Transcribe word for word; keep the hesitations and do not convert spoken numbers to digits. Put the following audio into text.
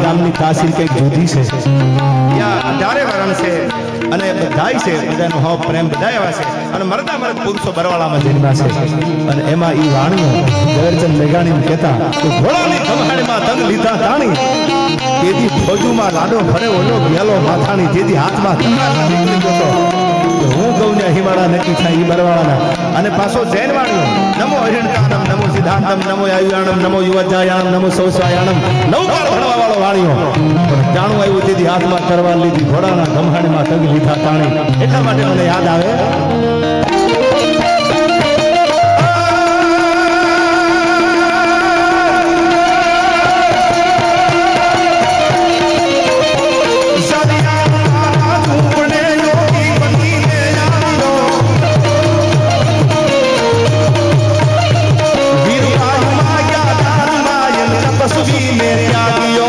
નામની તાસીર કંઈક જુદી છે. ત્યાં અઢારે વરણ છે અને બધાય છે, બધાનો હાવ પ્રેમ બધા એવા છે અને મરદા મરદ પુરુષો બરવાળામાં જન્મ્યા છે. અને એમાં ઈ વાણીઓ ઝવેરચંદ મેઘાણી કહેતા કે ઘોડાની કમાણીમાં તન લીધા તાણી, તેથી ફોજુમાં લાડો ફરે ઓલો ગેલો માથાણી, તેથી હાથમાં તલવાર નીકળી ગયો હું કહું ને હિમાળા નક્કી થાય ઈ બરવાળાના. અને પાછો જૈન વાણીઓ નમો અહિણતાનમ, નમો સિદ્ધાંતમ, નમો આયુયાણમ, નમો યુવજાયાણમ, નમો સૌસ્વાયાણમ, નવકાર ભણવા વાળો વાણીઓ. પણ જાણું આવ્યું તેથી હાથમાં તલવાર લીધી, ઘોડાના ગમહાણીમાં તગ લીધા તાણી. એટલા માટે મને યાદ આવે वीर आयु माया दान मायन तपस्वी में त्यागियो